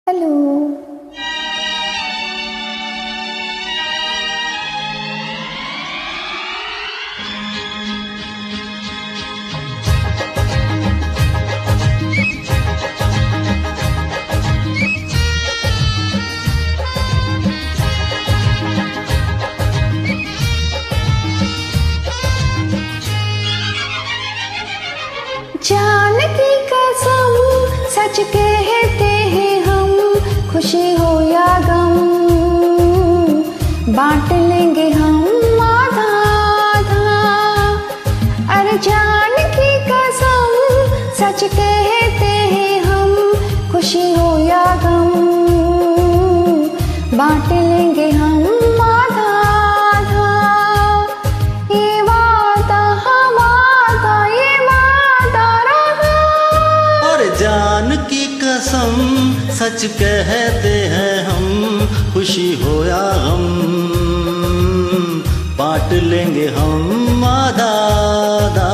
Hello. जान की कसम सच कहते हैं हम, खुशी हो या गम बांट लेंगे हम आधा आधा। अरे जान की कसम सच कहते हैं हम, खुशी हो या गम बांट लेंगे हम आधा आधा। ये वादा हमारा ये वादा रहा। और जान की कसम सच कहते हैं हम, खुशी हो या गम बांट लेंगे हम आधा आधा।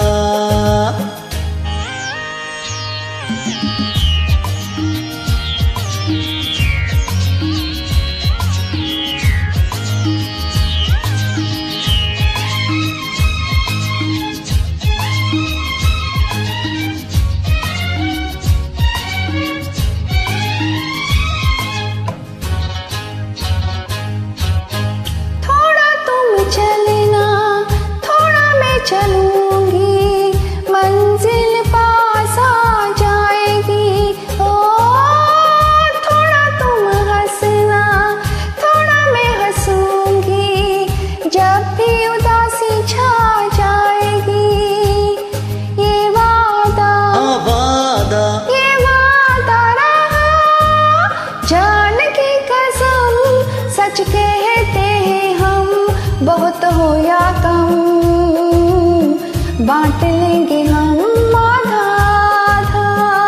चलूंगी मंजिल पास आ जाएगी। ओ थोड़ा तुम हंसना थोड़ा मैं हंसूंगी, जब भी उदासी छा जाएगी। ये वादा वादा ये वादा रहा। जान की कसम सच कहते हैं हम, बहुत हो या कम बांट लेंगे हम आधा आधा।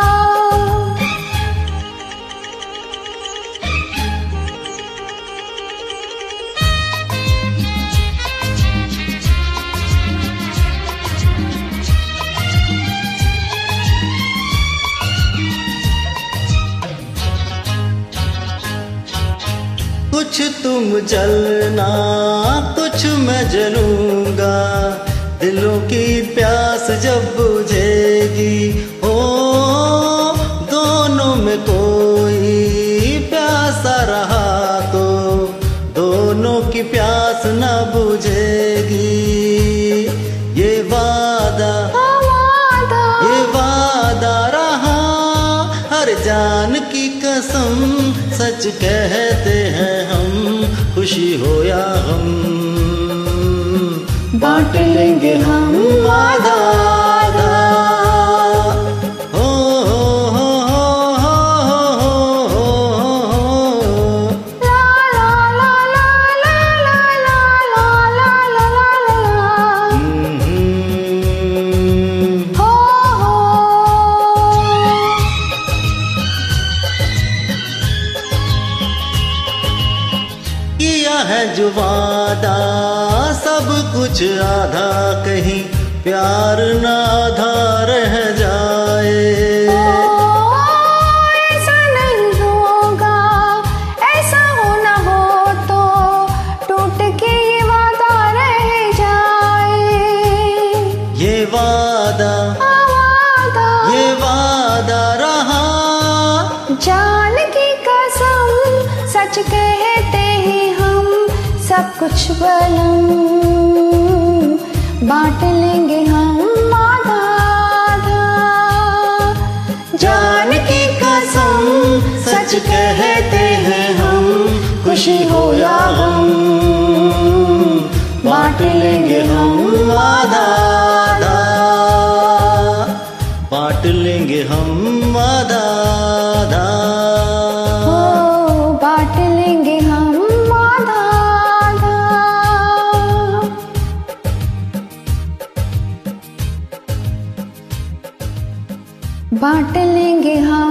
कुछ तुम जलना कुछ मैं जलूंगा, दिलों की प्यास जब बुझेगी। ओ दोनों में कोई प्यासा रहा तो दोनों की प्यास न बुझेगी। ये वादा ये वादा रहा। हर जान की कसम सच कहते हैं हम, खुशी हो या गम बांट लेंगे हम आधा आधा। हो हो हो हो हो हो। ला ला ला ला ला ला ला ला ला ला ला। हो किया है जो वादा सब कुछ आधा, कहीं प्यार ना आधा रह जाए। ऐसा नहीं होगा, ऐसा हो ना हो तो टूट के ये वादा रह जाए। ये वादा ये वादा रहा। जान की कसम सच कहते हैं हम, सब कुछ बलम बांट लेंगे हम आधा आधा। जान की कसम सच कहते हैं हम, खुशी हो या गम बांट लेंगे हम आधा आधा। बांट लेंगे हम आधा आधा। बांट लेंगे हम आधा आधा। बांट लेंगे हम